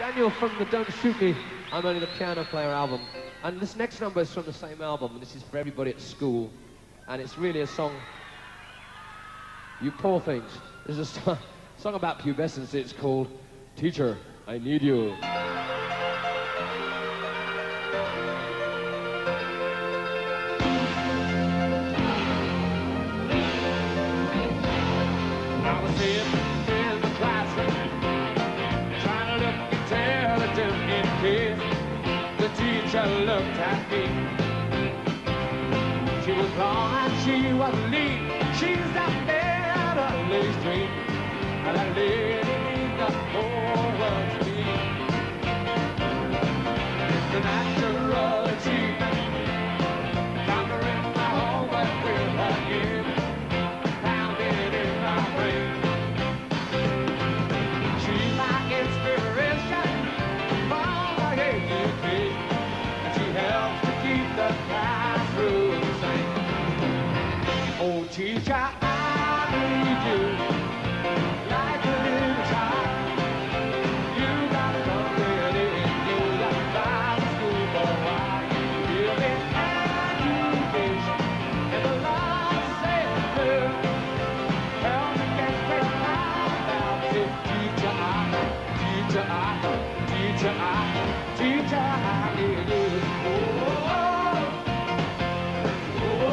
Daniel from the Don't Shoot Me, I'm Only the Piano Player album. And this next number is from the same album, and this is for everybody at school. And it's really a song, you poor things. There's a song about pubescence. It's called Teacher, I Need You. I was sitting in the classroom, trying to look intelligent in case the teacher looked at me. She was long and she was lean. She's out there at a lace dream, and that lady means the whole world to me. It's the natural achievement, conquering my homework with her gift. She's my inspiration for my education, and she helps to keep the classroom sane. Oh, teacher, I need you like a little child. You got something in you that drives the school for a while. Give me education and the Lord says blue. Help me get straight out of it. Teacher, I need you. Oh, oh, oh.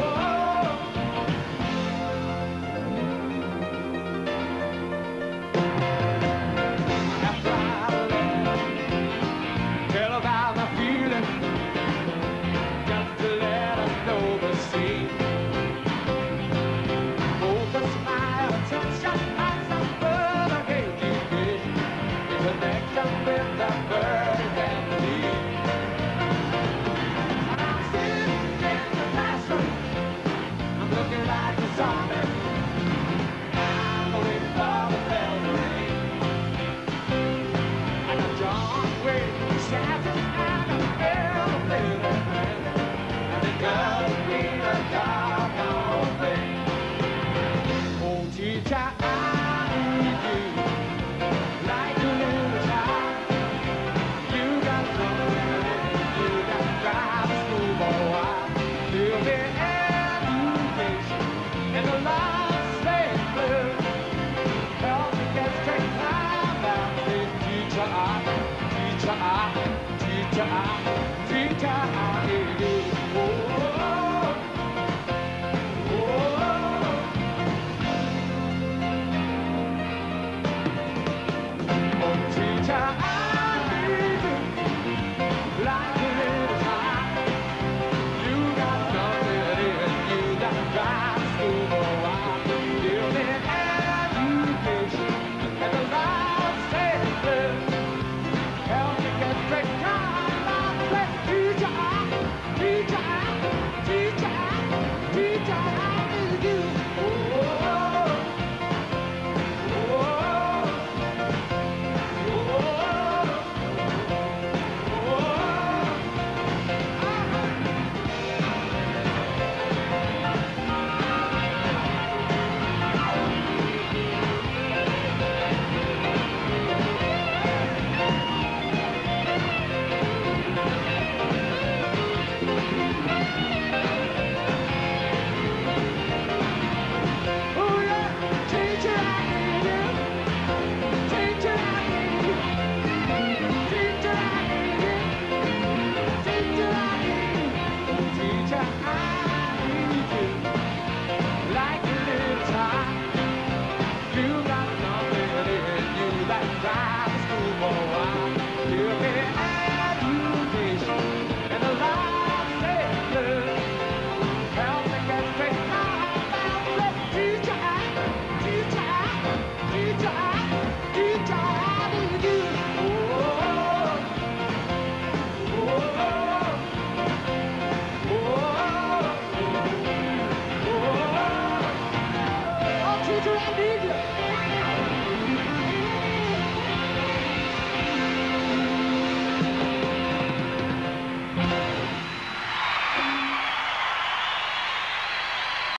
After I left, tell about my feelings, just to let us know the scene. Focus my attention on some further education, in connection with the bird and the bee. I'm sitting in the classroom, I'm looking like a zombie. I'm waiting for the bell to ring. I got John Wayne shouting at the bell, and it doesn't mean a doggone thing. Oh, teacher,